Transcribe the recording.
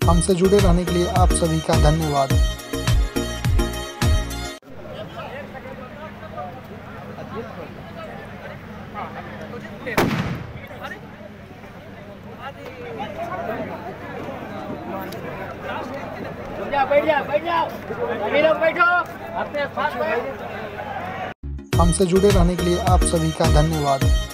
हमसे जुड़े रहने के लिए आप सभी का धन्यवाद। बैठ जाओ सभी लोग बैठो अपने साथ। हमसे जुड़े रहने के लिए आप सभी का धन्यवाद।